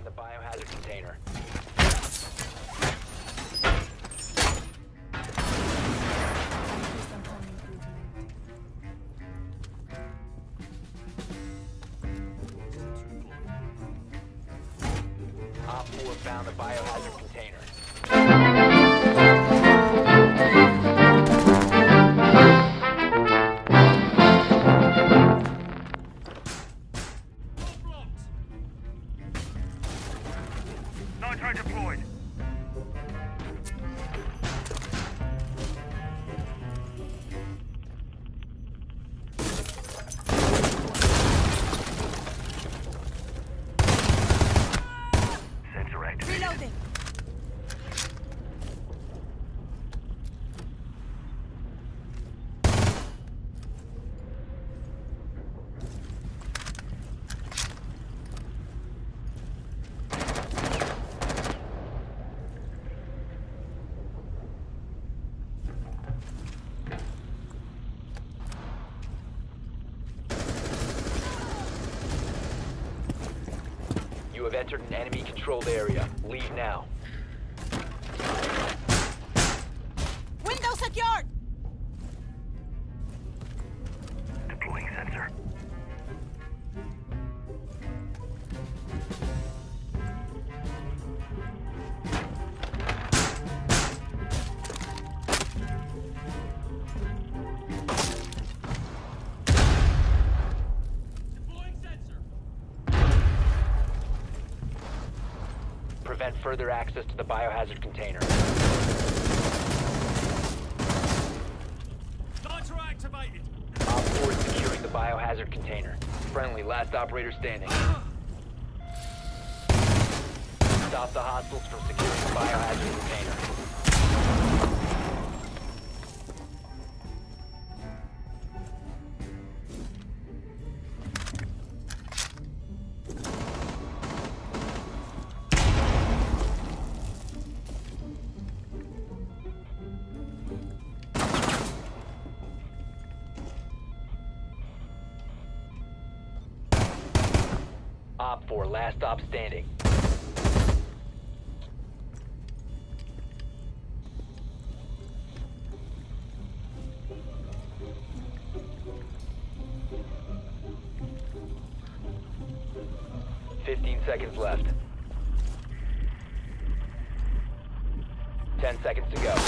the biohazard container. Op 4 found the biohazard container. Nitro deployed. Sensor activated. Reloading. You have entered an enemy-controlled area. Leave now. Window secured. Deploying sensor. Prevent further access to the biohazard container. Nitro activated. Op 4 is securing the biohazard container. Friendly, last operator standing. Stop the hostiles from securing the biohazard container. Op 4, last stop standing. Seconds left. 10 seconds to go.